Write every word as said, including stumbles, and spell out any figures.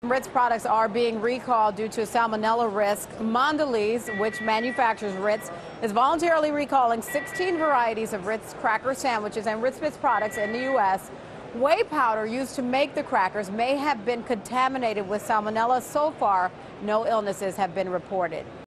Ritz products are being recalled due to a salmonella risk. Mondelez, which manufactures Ritz, is voluntarily recalling sixteen varieties of Ritz Cracker sandwiches and Ritz Bits products in the U S Whey powder used to make the crackers may have been contaminated with salmonella. So far, no illnesses have been reported.